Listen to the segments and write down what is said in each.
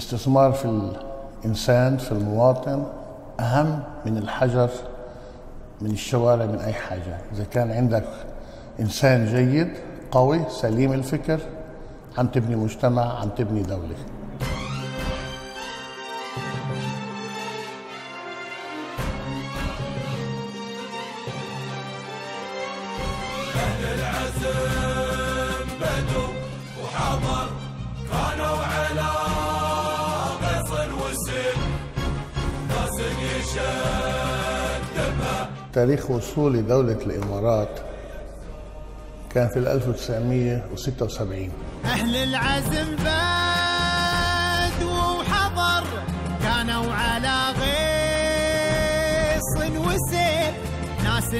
الاستثمار في الإنسان، في المواطن، أهم من الحجر، من الشوارع، من أي حاجة. إذا كان عندك إنسان جيد قوي سليم الفكر، عم تبني مجتمع، عم تبني دولة. أهل العزم بدوا وحضر، كانوا على قصر وسن، ناس يشدبها. تاريخ وصول دولة الإمارات كان في 1976. أهل العزم بدوا وحضر، كانوا على غيص وسيل، ناس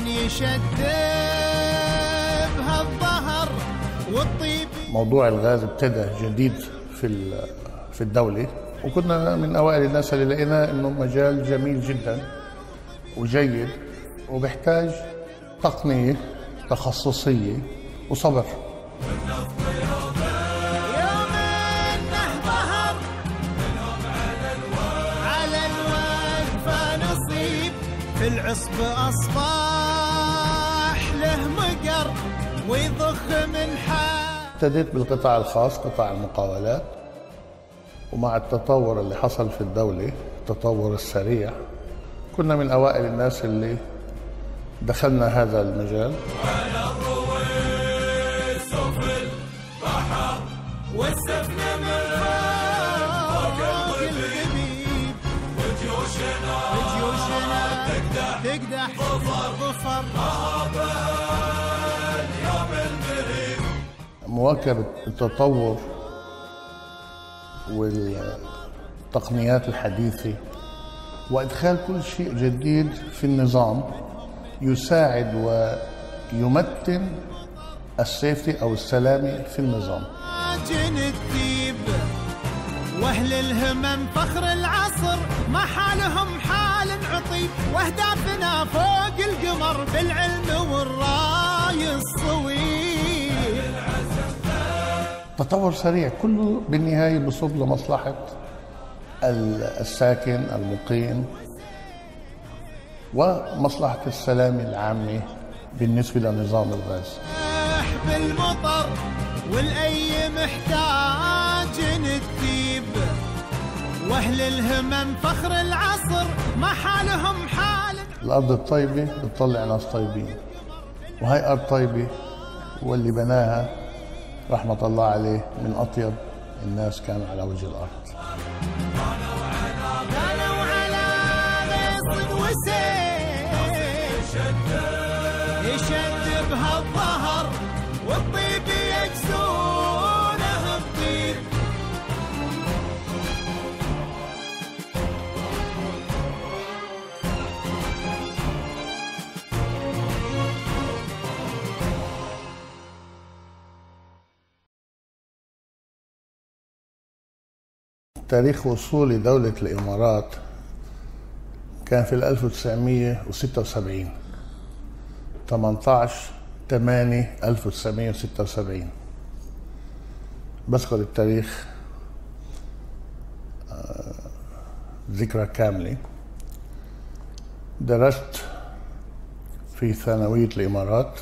يشدبها الظهر والطيب. موضوع الغاز ابتدى جديد في الدولة، وكنا من أوائل الناس اللي لقينا إنه مجال جميل جدا وجيد، وبيحتاج تقنية تخصصية وصبر. يوم انه ظهر على الوقفة نصيب، في العصب أصبح له مقر ويضخ من حال. ابتديت بالقطاع الخاص، قطاع المقاولات، ومع التطور اللي حصل في الدولة، التطور السريع، كنا من أوائل الناس اللي دخلنا هذا المجال. على الرويس وفي البحر والسفن من فوق الغبيب، وجيوشنا تقدح ظفر اليوم المريب. مواكبة التطور والتقنيات الحديثة وإدخال كل شيء جديد في النظام يساعد ويمتن السيفتي أو السلامة في النظام. الديب واهل الهمم فخر العصر، ما حالهم حال عطيب، واهدافنا فوق القمر بالعلم والراي الصويب. تطور سريع كله بالنهاية بصب لمصلحة الساكن المقيم ومصلحة السلامة العامة بالنسبة لنظام الغاز. بالمطر والأي محتاج الديب، واهل الهمم فخر العصر، ما حالهم حال. الأرض الطيبة بتطلع ناس طيبين، وهي أرض طيبة، واللي بناها رحمة الله عليه من أطيب الناس كان على وجه الأرض. كانوا على غيص وسيل، يشدبها الظهر والطيب يكسونه الطيب. تاريخ وصول دولة الإمارات كان في 1976، 18/8/1976. بذكر التاريخ ذكرى كاملة. درست في ثانوية الإمارات،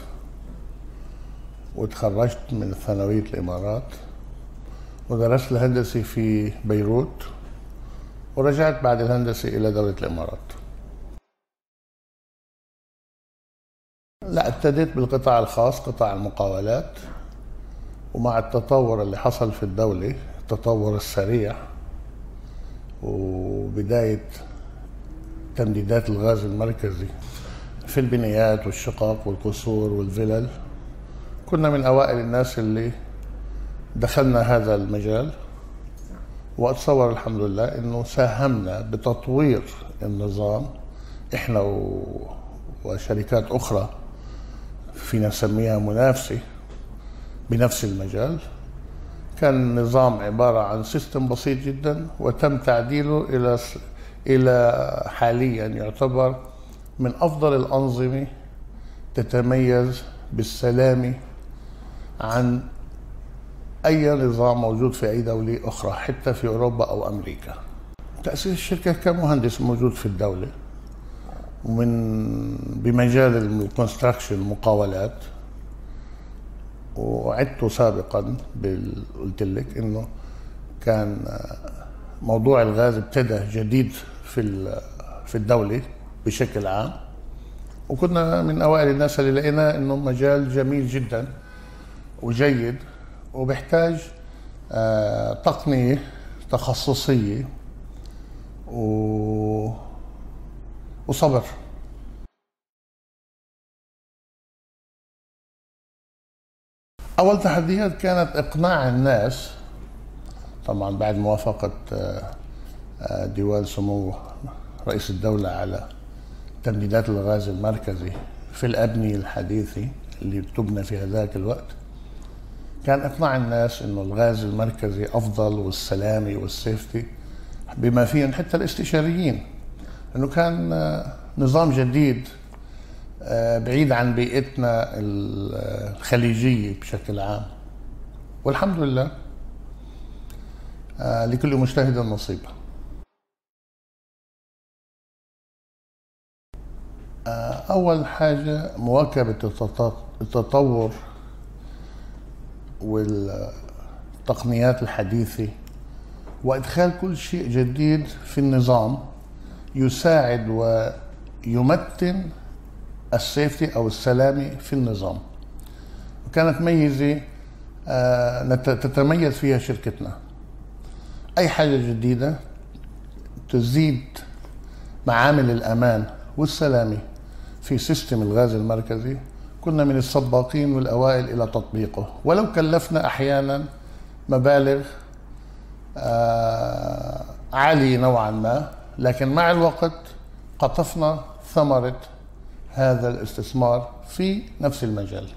وتخرجت من ثانوية الإمارات، ودرست الهندسة في بيروت، ورجعت بعد الهندسة إلى دولة الإمارات. لا، ابتديت بالقطاع الخاص، قطاع المقاولات، ومع التطور اللي حصل في الدولة، التطور السريع، وبداية تمديدات الغاز المركزي في البنايات والشقق والقصور والفلل، كنا من أوائل الناس اللي دخلنا هذا المجال. وأتصور الحمد لله إنه ساهمنا بتطوير النظام، إحنا وشركات أخرى فينا نسميها منافسة بنفس المجال. كان النظام عبارة عن سيستم بسيط جدا، وتم تعديله إلى حاليا يعتبر من أفضل الأنظمة تتميز بالسلامة عن أي نظام موجود في أي دولة أخرى حتى في أوروبا أو أمريكا. تأسيس الشركة كمهندس موجود في الدولة بمجال الكونستراكشن المقاولات، وعدت سابقا قلت لك انه كان موضوع الغاز ابتدى جديد في الدولة بشكل عام، وكنا من اوائل الناس اللي لقينا انه مجال جميل جدا وجيد وبيحتاج تقنية تخصصية وصبر. أول تحديات كانت إقناع الناس، طبعا بعد موافقة ديوان سمو رئيس الدولة على تمديدات الغاز المركزي في الأبنية الحديثة اللي بتبنى في هذاك الوقت، كان إقناع الناس إنه الغاز المركزي أفضل والسلامة والسيفتي بما فيهم حتى الاستشاريين، إنه كان نظام جديد بعيد عن بيئتنا الخليجية بشكل عام، والحمد لله لكل مجتهد نصيب. أول حاجة مواكبة التطور والتقنيات الحديثة وإدخال كل شيء جديد في النظام يساعد ويمتن السيفتي أو السلامة في النظام. وكانت ميزة تتميز فيها شركتنا. أي حاجة جديدة تزيد معامل الأمان والسلامة في سيستم الغاز المركزي كنا من السباقين والأوائل إلى تطبيقه، ولو كلفنا أحيانا مبالغ عالية نوعا ما، لكن مع الوقت قطفنا ثمرة هذا الاستثمار في نفس المجال.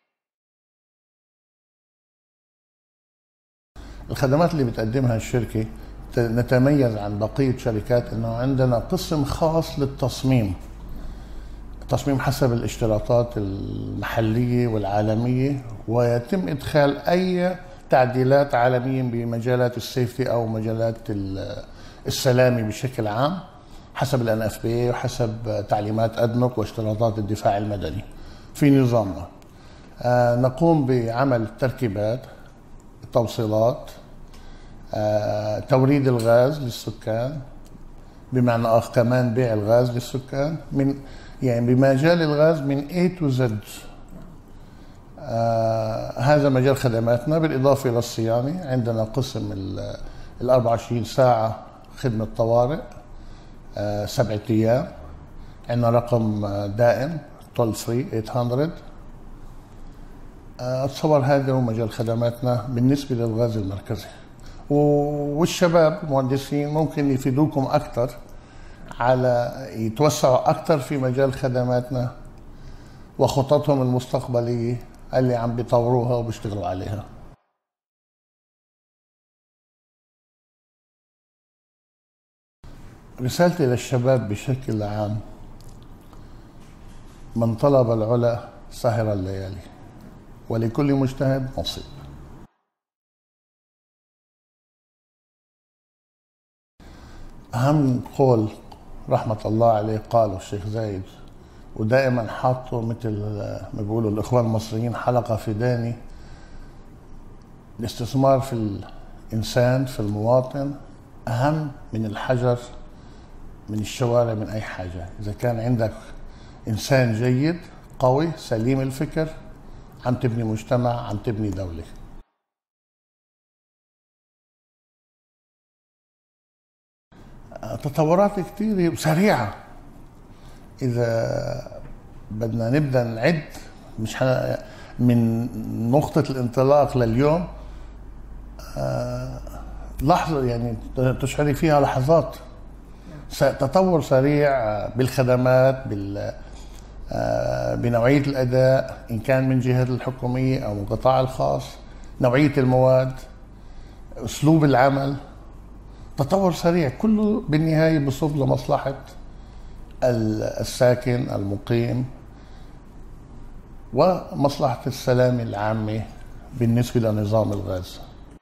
الخدمات اللي بتقدمها الشركة نتميز عن بقية شركات انه عندنا قسم خاص للتصميم، تصميم حسب الاشتراطات المحلية والعالمية، ويتم ادخال اي تعديلات عالمية بمجالات السيفتي او مجالات السلامة بشكل عام حسب ال NFPA وحسب تعليمات أدنوك واشتراطات الدفاع المدني في نظامنا. نقوم بعمل التركيبات، التوصيلات، توريد الغاز للسكان، بمعنى آخر كمان بيع الغاز للسكان يعني بمجال الغاز من A to Z. هذا مجال خدماتنا، بالإضافة إلى الصيانة عندنا قسم ال 24 ساعة خدمة طوارئ 7 أيام، عندنا رقم دائم toll free 800. اتصور هذا هو مجال خدماتنا بالنسبة للغاز المركزي. والشباب المهندسين ممكن يفيدوكم أكثر على يتوسعوا أكثر في مجال خدماتنا وخططهم المستقبلية اللي عم بيطوروها وبيشتغلوا عليها. رسالتي للشباب بشكل عام: من طلب العلا سهر الليالي، ولكل مجتهد نصيب. أهم قول رحمة الله عليه قاله الشيخ زايد، ودائما حاطه مثل ما بيقولوا الإخوان المصريين حلقة في داني: الاستثمار في الإنسان في المواطن أهم من الحجر من الشوارع من أي حاجة. إذا كان عندك إنسان جيد قوي سليم الفكر، عم تبني مجتمع، عم تبني دولة. تطورات كتير سريعة. إذا بدنا نبدأ نعد مش من نقطة الانطلاق لليوم، لحظة يعني تشعري فيها لحظات تطور سريع بالخدمات، بنوعية الأداء إن كان من جهة الحكومية أو من القطاع الخاص، نوعية المواد، أسلوب العمل، تطور سريع كله بالنهاية بصب لمصلحة الساكن المقيم ومصلحة السلامة العامة بالنسبة لنظام الغاز.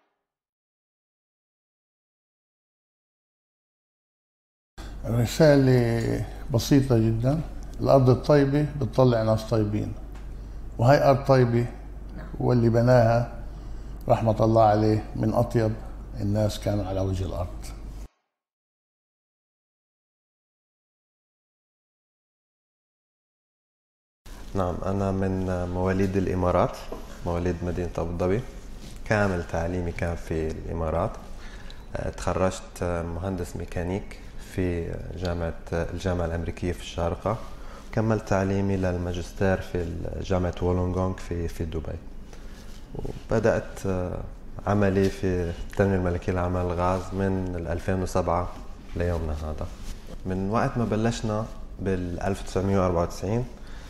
الرسالة بسيطة جدا. الأرض الطيبة بتطلع ناس طيبين، وهي أرض طيبة، واللي بناها رحمة الله عليه من أطيب الناس كانوا على وجه الأرض. نعم، أنا من مواليد الإمارات، مواليد مدينة أبو ظبي. كامل تعليمي كان في الإمارات. تخرجت مهندس ميكانيك في الجامعة الأمريكية في الشارقة. كملت تعليمي للماجستير في جامعة وولونغونغ في دبي. وبدأت عملي في التنمية الملكية لأعمال الغاز من 2007 ليومنا هذا. من وقت ما بلشنا بال 1994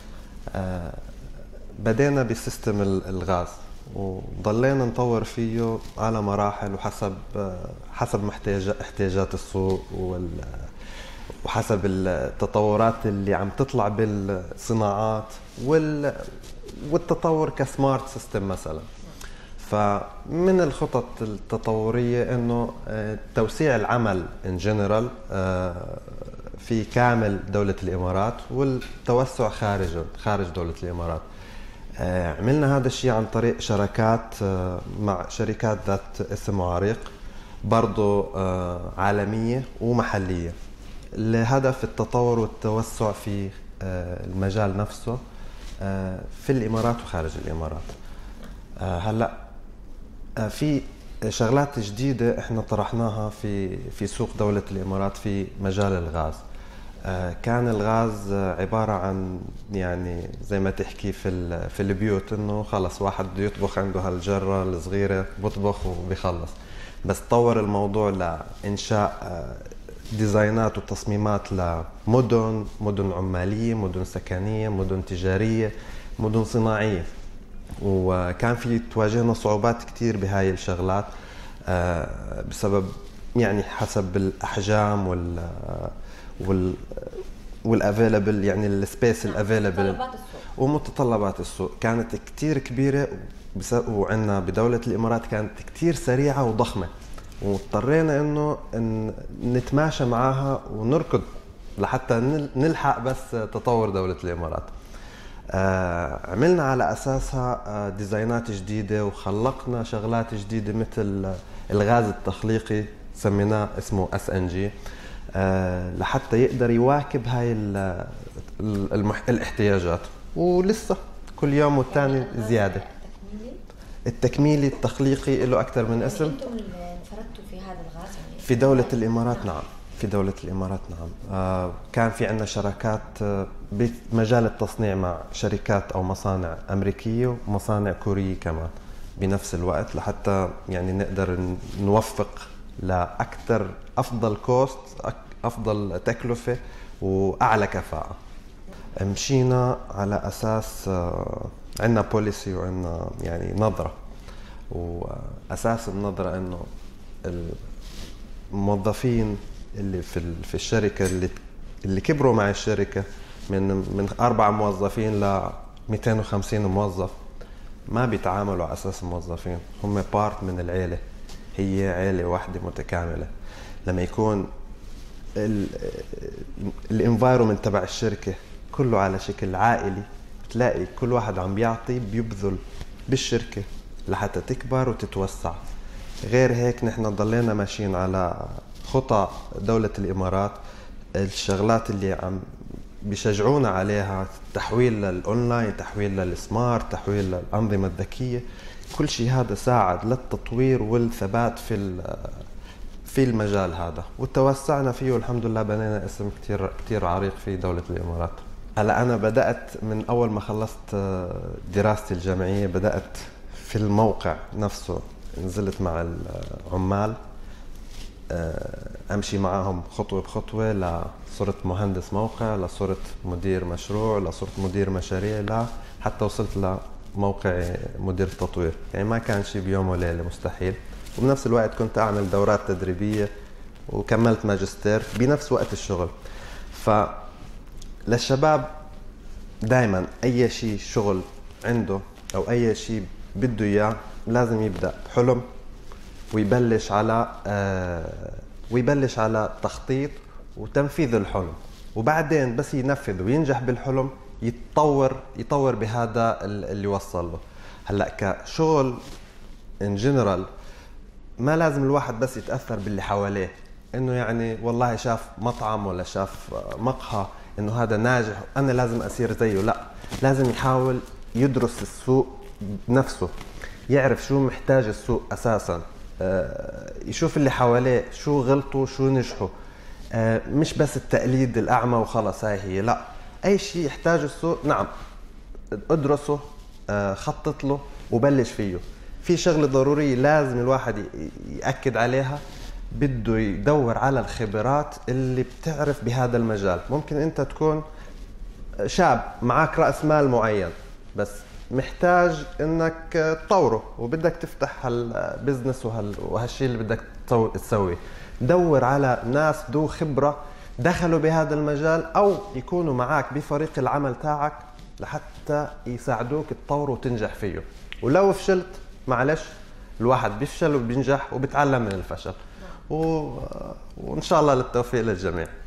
بدينا بسيستم الغاز، وضلينا نطور فيه على مراحل وحسب احتياجات السوق وحسب التطورات اللي عم تطلع بالصناعات والتطور كسمارت سيستم مثلا. فمن الخطط التطورية انه توسيع العمل ان جنرال في كامل دولة الامارات والتوسع خارج دولة الامارات. عملنا هذا الشيء عن طريق شراكات مع شركات ذات اسم وعريق، برضو عالمية ومحلية، لهدف التطور والتوسع في المجال نفسه في الامارات وخارج الامارات. هلا في شغلات جديدة احنا طرحناها في سوق دولة الامارات في مجال الغاز. كان الغاز عبارة عن يعني زي ما تحكي في البيوت انه خلص واحد بده يطبخ عنده هالجرة الصغيرة بطبخ وبيخلص. بس طور الموضوع لإنشاء ديزاينات وتصميمات مدن عمالية، مدن سكنية، مدن تجارية، مدن صناعية. وكان في تواجهنا صعوبات كتير بهاي الشغلات بسبب يعني حسب الأحجام والافيلابل، يعني السبيس الافيلابل ومتطلبات السوق كانت كتير كبيرة. وعندنا بدولة الإمارات كانت كتير سريعة وضخمة، واضطرينا انه نتماشى معاها ونركض لحتى نلحق بس تطور دولة الإمارات. عملنا على أساسها ديزاينات جديدة وخلقنا شغلات جديدة مثل الغاز التخليقي سميناه اسمه SNG لحتى يقدر يواكب هاي الاحتياجات. ولسه كل يوم والتاني زيادة. التكميلي التخليقي له أكثر من اسم. أنتم اللي انفردتوا في هذا الغاز يعني في دولة الإمارات؟ نعم، في دولة الإمارات نعم. كان في عندنا شراكات بمجال التصنيع مع شركات أو مصانع أمريكية ومصانع كورية كمان بنفس الوقت، لحتى يعني نقدر نوفق لأكثر أفضل كوست، أفضل تكلفة وأعلى كفاءة. مشينا على أساس عندنا بوليسي وعندنا يعني نظرة، وأساس النظرة إنه الموظفين اللي في الشركة اللي كبروا مع الشركة من 4 موظفين ل 250 موظف ما بيتعاملوا على أساس موظفين، هم بارت من العيلة، هي عيلة واحدة متكاملة. لما يكون الانفايرومنت تبع الشركة كله على شكل عائلي، بتلاقي كل واحد عم بيبذل بالشركة لحتى تكبر وتتوسع. غير هيك نحن ضلينا ماشيين على خطى دولة الإمارات، الشغلات اللي عم بيشجعونا عليها، تحويل للأونلاين، تحويل للسمارت، تحويل للأنظمة الذكية. كل شيء هذا ساعد للتطوير والثبات في المجال هذا، وتوسعنا فيه والحمد لله. بنينا اسم كتير عريق في دولة الإمارات. هلا أنا بدأت من أول ما خلصت دراستي الجامعية، بدأت في الموقع نفسه، نزلت مع العمال أمشي معهم خطوة بخطوة، لصرت مهندس موقع، لصرت مدير مشروع، لصرت مدير مشاريع، حتى وصلت لموقع مدير تطوير. يعني ما كان شيء بيوم وليلة، مستحيل. وبنفس الوقت كنت أعمل دورات تدريبية وكملت ماجستير بنفس وقت الشغل. فللشباب دايما أي شيء شغل عنده أو أي شيء بده إياه لازم يبدأ بحلم ويبلش على تخطيط وتنفيذ الحلم، وبعدين بس ينفذ وينجح بالحلم يطور بهذا اللي وصل له. هلا كشغل ان جنرال ما لازم الواحد بس يتأثر باللي حواليه، انه يعني والله شاف مطعم ولا شاف مقهى انه هذا ناجح انا لازم اسير زيه، لا، لازم يحاول يدرس السوق بنفسه، يعرف شو محتاج السوق اساسا، يشوف اللي حواليه شو غلطوا شو نجحوا، مش بس التقليد الأعمى وخلص هي، لا، أي شيء يحتاجه السوق نعم ادرسه، خطط له وبلش فيه. في شغلة ضرورية لازم الواحد يأكد عليها، بده يدور على الخبرات اللي بتعرف بهذا المجال. ممكن أنت تكون شاب معك رأس مال معين بس محتاج انك تطوره وبدك تفتح هالبزنس وهالشيء اللي بدك تسويه، دور على ناس ذو خبرة دخلوا بهذا المجال او يكونوا معك بفريق العمل تاعك لحتى يساعدوك تطور وتنجح فيه. ولو فشلت معلش، الواحد بيفشل وبينجح وبيتعلم من الفشل، وان شاء الله للتوفيق للجميع.